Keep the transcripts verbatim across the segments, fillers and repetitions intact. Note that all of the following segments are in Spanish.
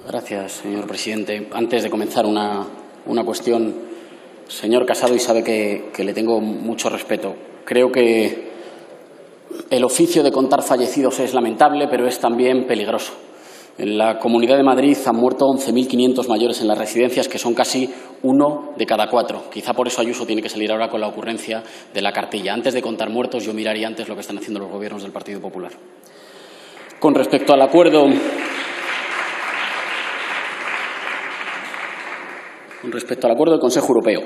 Gracias, señor presidente. Antes de comenzar, una, una cuestión. Señor Casado, y sabe que, que le tengo mucho respeto. Creo que el oficio de contar fallecidos es lamentable, pero es también peligroso. En la Comunidad de Madrid han muerto once mil quinientos mayores en las residencias, que son casi uno de cada cuatro. Quizá por eso Ayuso tiene que salir ahora con la ocurrencia de la cartilla. Antes de contar muertos, yo miraría antes lo que están haciendo los gobiernos del Partido Popular. Con respecto al acuerdo... Con respecto al acuerdo del Consejo Europeo,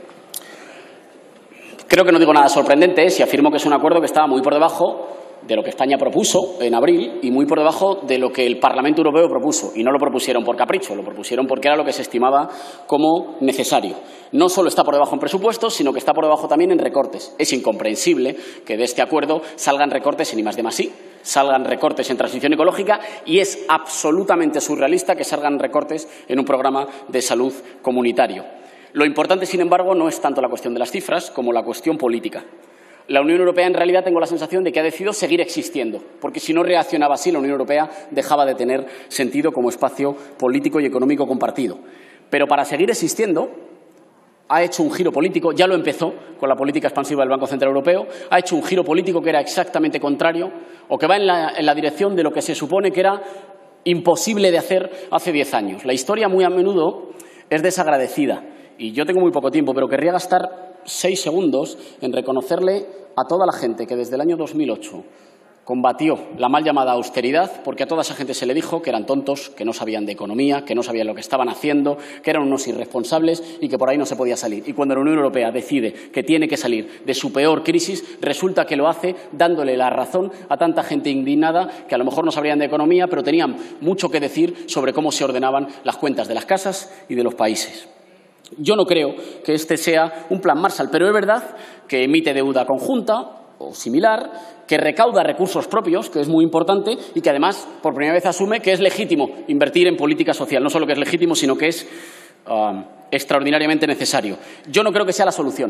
creo que no digo nada sorprendente si afirmo que es un acuerdo que estaba muy por debajo de lo que España propuso en abril y muy por debajo de lo que el Parlamento Europeo propuso. Y no lo propusieron por capricho, lo propusieron porque era lo que se estimaba como necesario. No solo está por debajo en presupuestos, sino que está por debajo también en recortes. Es incomprensible que de este acuerdo salgan recortes en I más D más I, salgan recortes en transición ecológica, y es absolutamente surrealista que salgan recortes en un programa de salud comunitario. Lo importante, sin embargo, no es tanto la cuestión de las cifras como la cuestión política. La Unión Europea, en realidad, tengo la sensación de que ha decidido seguir existiendo, porque si no reaccionaba así, la Unión Europea dejaba de tener sentido como espacio político y económico compartido. Pero para seguir existiendo, ha hecho un giro político, ya lo empezó con la política expansiva del Banco Central Europeo, ha hecho un giro político que era exactamente contrario o que va en la, en la dirección de lo que se supone que era imposible de hacer hace diez años. La historia muy a menudo es desagradecida y yo tengo muy poco tiempo, pero querría gastar seis segundos en reconocerle a toda la gente que desde el año dos mil ocho combatió la mal llamada austeridad, porque a toda esa gente se le dijo que eran tontos, que no sabían de economía, que no sabían lo que estaban haciendo, que eran unos irresponsables y que por ahí no se podía salir. Y cuando la Unión Europea decide que tiene que salir de su peor crisis, resulta que lo hace dándole la razón a tanta gente indignada que a lo mejor no sabrían de economía, pero tenían mucho que decir sobre cómo se ordenaban las cuentas de las casas y de los países. Yo no creo que este sea un plan Marshall, pero es verdad que emite deuda conjunta o similar, que recauda recursos propios, que es muy importante, y que además, por primera vez, asume que es legítimo invertir en política social. No solo que es legítimo, sino que es uh, extraordinariamente necesario. Yo no creo que sea la solución.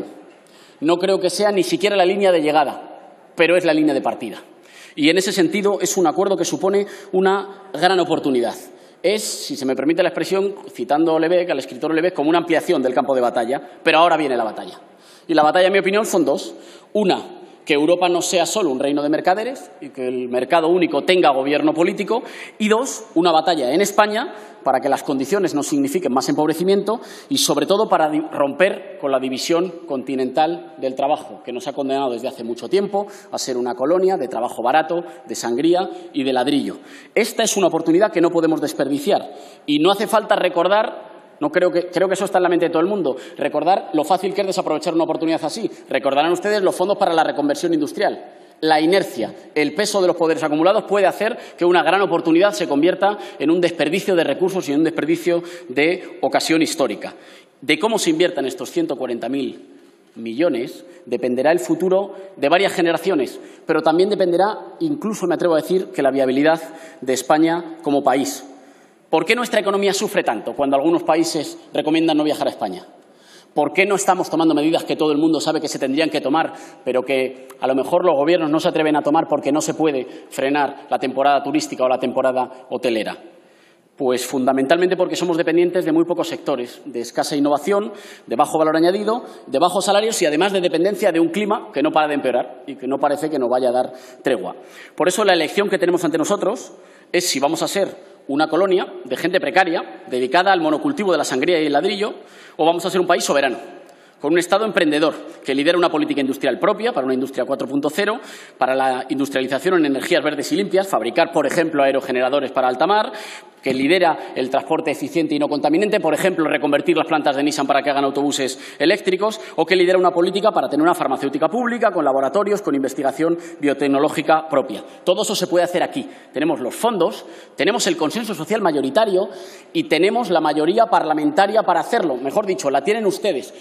No creo que sea ni siquiera la línea de llegada, pero es la línea de partida. Y en ese sentido es un acuerdo que supone una gran oportunidad. Es, si se me permite la expresión, citando a Lebec, al escritor Lebec, como una ampliación del campo de batalla, pero ahora viene la batalla. Y la batalla, en mi opinión, son dos. Una, que Europa no sea solo un reino de mercaderes y que el mercado único tenga gobierno político. Y dos, una batalla en España para que las condiciones no signifiquen más empobrecimiento y, sobre todo, para romper con la división continental del trabajo, que nos ha condenado desde hace mucho tiempo a ser una colonia de trabajo barato, de sangría y de ladrillo. Esta es una oportunidad que no podemos desperdiciar y no hace falta recordar. No creo que, creo que eso está en la mente de todo el mundo. Recordar lo fácil que es desaprovechar una oportunidad así. Recordarán ustedes los fondos para la reconversión industrial. La inercia, el peso de los poderes acumulados puede hacer que una gran oportunidad se convierta en un desperdicio de recursos y en un desperdicio de ocasión histórica. De cómo se inviertan estos ciento cuarenta mil millones dependerá el futuro de varias generaciones, pero también dependerá, incluso me atrevo a decir, que la viabilidad de España como país. ¿Por qué nuestra economía sufre tanto cuando algunos países recomiendan no viajar a España? ¿Por qué no estamos tomando medidas que todo el mundo sabe que se tendrían que tomar, pero que a lo mejor los gobiernos no se atreven a tomar porque no se puede frenar la temporada turística o la temporada hotelera? Pues fundamentalmente porque somos dependientes de muy pocos sectores, de escasa innovación, de bajo valor añadido, de bajos salarios y además de dependencia de un clima que no para de empeorar y que no parece que nos vaya a dar tregua. Por eso la elección que tenemos ante nosotros es si vamos a ser una colonia de gente precaria dedicada al monocultivo de la sangría y el ladrillo o vamos a ser un país soberano, con un Estado emprendedor que lidera una política industrial propia para una industria cuatro punto cero, para la industrialización en energías verdes y limpias, fabricar, por ejemplo, aerogeneradores para alta mar, que lidera el transporte eficiente y no contaminante, por ejemplo, reconvertir las plantas de Nissan para que hagan autobuses eléctricos, o que lidera una política para tener una farmacéutica pública, con laboratorios, con investigación biotecnológica propia. Todo eso se puede hacer aquí. Tenemos los fondos, tenemos el consenso social mayoritario y tenemos la mayoría parlamentaria para hacerlo. Mejor dicho, la tienen ustedes, pero para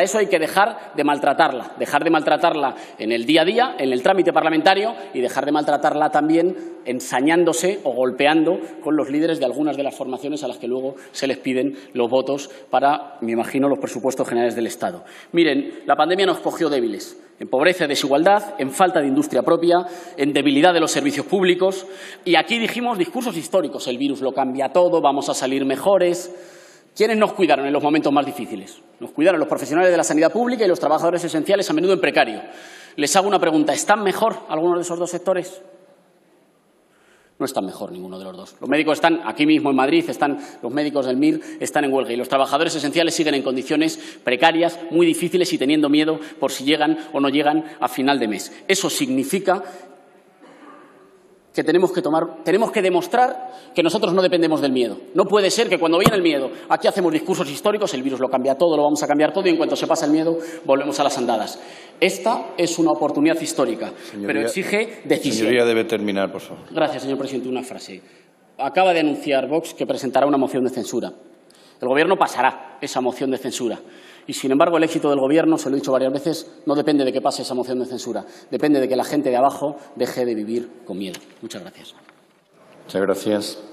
Para eso hay que dejar de maltratarla, dejar de maltratarla en el día a día, en el trámite parlamentario y dejar de maltratarla también ensañándose o golpeando con los líderes de algunas de las formaciones a las que luego se les piden los votos para, me imagino, los presupuestos generales del Estado. Miren, la pandemia nos cogió débiles, en pobreza y desigualdad, en falta de industria propia, en debilidad de los servicios públicos. Y aquí dijimos discursos históricos, el virus lo cambia todo, vamos a salir mejores. ¿Quiénes nos cuidaron en los momentos más difíciles? Nos cuidaron los profesionales de la sanidad pública y los trabajadores esenciales, a menudo en precario. Les hago una pregunta, ¿están mejor algunos de esos dos sectores? No están mejor ninguno de los dos. Los médicos están aquí mismo en Madrid, están los médicos del M I R están en huelga y los trabajadores esenciales siguen en condiciones precarias, muy difíciles y teniendo miedo por si llegan o no llegan a final de mes. Eso significa que tenemos que tomar, tenemos que demostrar que nosotros no dependemos del miedo. No puede ser que cuando viene el miedo, aquí hacemos discursos históricos, el virus lo cambia todo, lo vamos a cambiar todo y en cuanto se pasa el miedo volvemos a las andadas. Esta es una oportunidad histórica, señoría, pero exige decisión. Señoría, debe terminar, por favor. Gracias, señor presidente. Una frase. Acaba de anunciar Vox que presentará una moción de censura. El Gobierno pasará esa moción de censura. Y, sin embargo, el éxito del Gobierno, se lo he dicho varias veces, no depende de que pase esa moción de censura. Depende de que la gente de abajo deje de vivir con miedo. Muchas gracias. Muchas gracias.